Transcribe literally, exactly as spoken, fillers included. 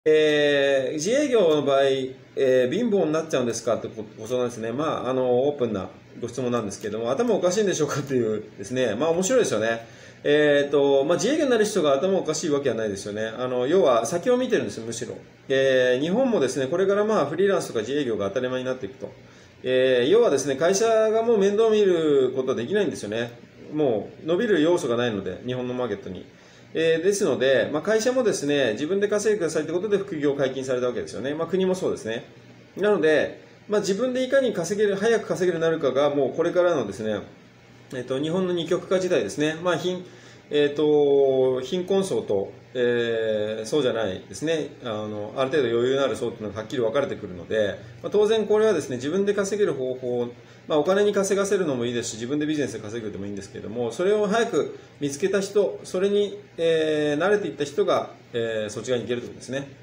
えー自営業の場合、えー貧乏になっちゃうんですかってごご相談ですね。まあ、あの、オープンなご質問なんですけども、頭おかしいんでしょうかっていうですね、まあ面白いですよね。えっと、まあ自営業になる人が頭おかしいわけはないですよね。あの、要は先を見てるんですよ、むしろ。えー日本もですね、これからまあフリーランスとか自営業が当たり前になっていくと。えー要はですね、会社がもう面倒を見ることはできないんですよね。もう伸びる要素がないので、日本のマーケットに。えーですので、まあ、会社もですね、自分で稼いでくださいということで副業を解禁されたわけですよね。まあ、国もそうですね。なので、まあ、自分でいかに稼げる、早く稼げるようになるかが、もうこれからのですね、えっと、日本の二極化時代ですね。まあ、貧、えっと、貧困層と、えーそうじゃないですね。あの、ある程度余裕のある層というのがはっきり分かれてくるので、まあ、当然これはですね、自分で稼げる方法、まあ、お金に稼がせるのもいいですし、自分でビジネスで稼ぐでもいいんですけれども、それを早く見つけた人、それに、えー慣れていった人が、えーそっち側に行けるということですね。